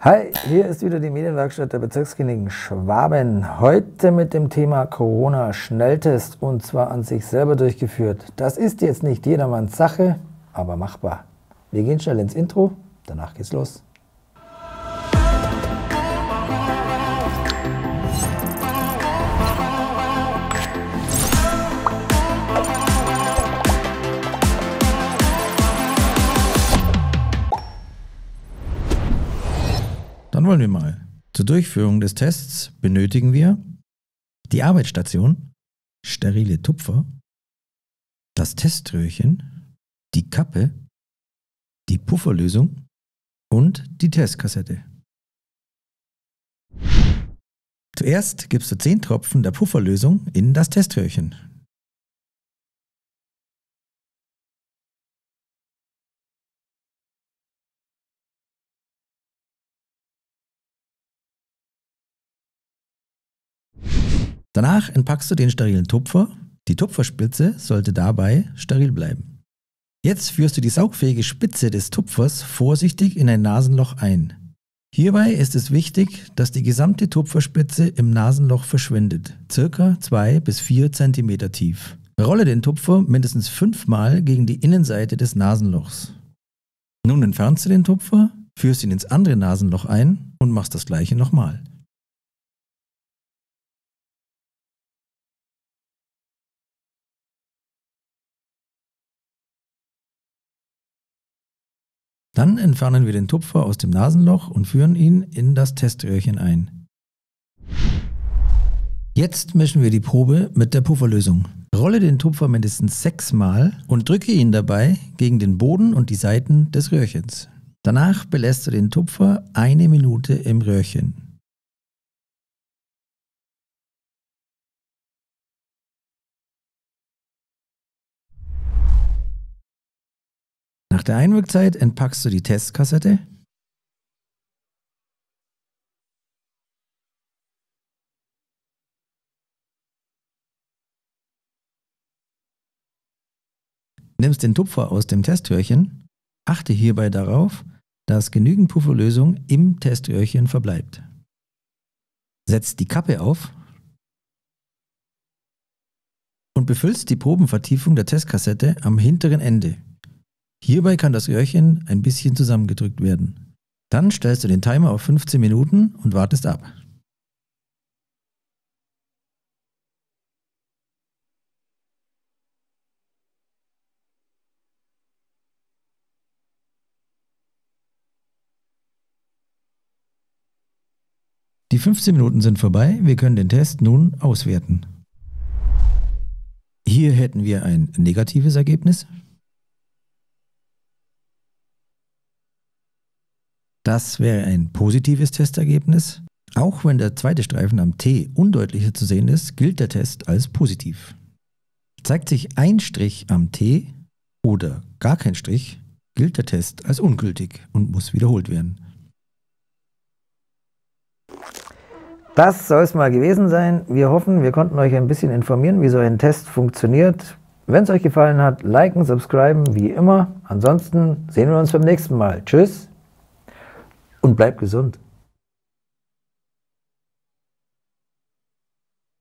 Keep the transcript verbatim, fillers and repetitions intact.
Hi, hier ist wieder die Medienwerkstatt der Bezirkskliniken Schwaben. Heute mit dem Thema Corona-Schnelltest und zwar an sich selber durchgeführt. Das ist jetzt nicht jedermanns Sache, aber machbar. Wir gehen schnell ins Intro, danach geht's los. Dann wollen wir mal. Zur Durchführung des Tests benötigen wir die Arbeitsstation, sterile Tupfer, das Teströhrchen, die Kappe, die Pufferlösung und die Testkassette. Zuerst gibst du zehn Tropfen der Pufferlösung in das Teströhrchen. Danach entpackst du den sterilen Tupfer. Die Tupferspitze sollte dabei steril bleiben. Jetzt führst du die saugfähige Spitze des Tupfers vorsichtig in ein Nasenloch ein. Hierbei ist es wichtig, dass die gesamte Tupferspitze im Nasenloch verschwindet, circa zwei bis vier Zentimeter tief. Rolle den Tupfer mindestens fünfmal gegen die Innenseite des Nasenlochs. Nun entfernst du den Tupfer, führst ihn ins andere Nasenloch ein und machst das gleiche nochmal. Dann entfernen wir den Tupfer aus dem Nasenloch und führen ihn in das Teströhrchen ein. Jetzt mischen wir die Probe mit der Pufferlösung. Rolle den Tupfer mindestens sechsmal und drücke ihn dabei gegen den Boden und die Seiten des Röhrchens. Danach belässt du den Tupfer eine Minute im Röhrchen. Nach der Einwirkzeit entpackst du die Testkassette. Nimmst den Tupfer aus dem Teströhrchen. Achte hierbei darauf, dass genügend Pufferlösung im Teströhrchen verbleibt. Setzt die Kappe auf und befüllst die Probenvertiefung der Testkassette am hinteren Ende. Hierbei kann das Röhrchen ein bisschen zusammengedrückt werden. Dann stellst du den Timer auf fünfzehn Minuten und wartest ab. Die fünfzehn Minuten sind vorbei, wir können den Test nun auswerten. Hier hätten wir ein negatives Ergebnis. Das wäre ein positives Testergebnis. Auch wenn der zweite Streifen am T undeutlicher zu sehen ist, gilt der Test als positiv. Zeigt sich ein Strich am T oder gar kein Strich, gilt der Test als ungültig und muss wiederholt werden. Das soll es mal gewesen sein. Wir hoffen, wir konnten euch ein bisschen informieren, wie so ein Test funktioniert. Wenn es euch gefallen hat, liken, subscriben, wie immer. Ansonsten sehen wir uns beim nächsten Mal. Tschüss. Und bleibt gesund.